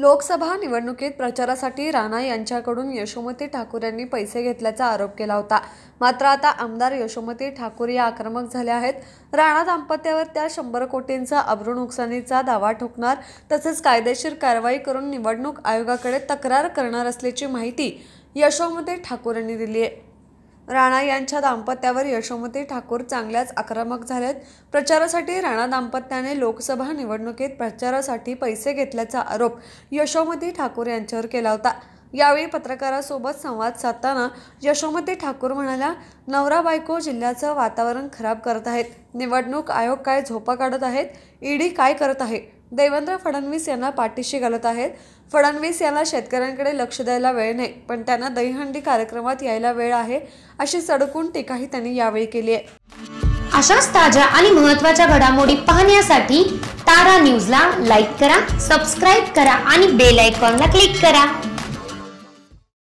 लोकसभा निवडणुकीत प्रचारासाठी राणा यांच्याकडून यशोमती ठाकूर यांनी पैसे घेतल्याचा आरोप केला होता। मात्र आता आमदार यशोमती ठाकूर या आक्रमक झाल्या आहेत। राणा दाम्पत्यावर त्या 100 कोटींचा अब्रू नुकसानीचा दावा ठोकणार तसेच कायदेशीर कारवाई करून निवडणूक आयोगाकडे तक्रार करणार असल्याची माहिती यशोमती ठाकूर यांनी दिली आहे। राणा यांच्या दाम्पत्यावर यशोमती ठाकूर चांगल्याच आक्रमक झालेत। प्रचारासाठी राणा दाम्पत्याने लोकसभा निवडणुकीत प्रचारासाठी पैसे घेतल्याचा आरोप यशोमती ठाकूर यांच्यावर केला होता। यावेळी पत्रकारांसोबत संवाद साधताना यशोमती ठाकूर म्हणाल्या, नवरा बायको जिल्ह्याचं वातावरण खराब करत आहेत। निवडणूक आयोग काय झोपा काढत आहेत, ईडी काय करत आहे, देवेंद्र फडणवीस यांना पाठीशी घालत आहेत। फडणवीस यांना शेतकऱ्यांकडे लक्ष द्यायला वेळ नाही, पण त्यांना दहीहंडी कार्यक्रमात यायला वेळ आहे, अशी सडकून टीकाही त्यांनी यावेळी केली आहे। अशाच ताज्या आणि महत्त्वाच्या घडामोडी पाहण्यासाठी तारा न्यूजला लाईक करा, सबस्क्राइब करा आणि बेल आयकॉनला क्लिक करा।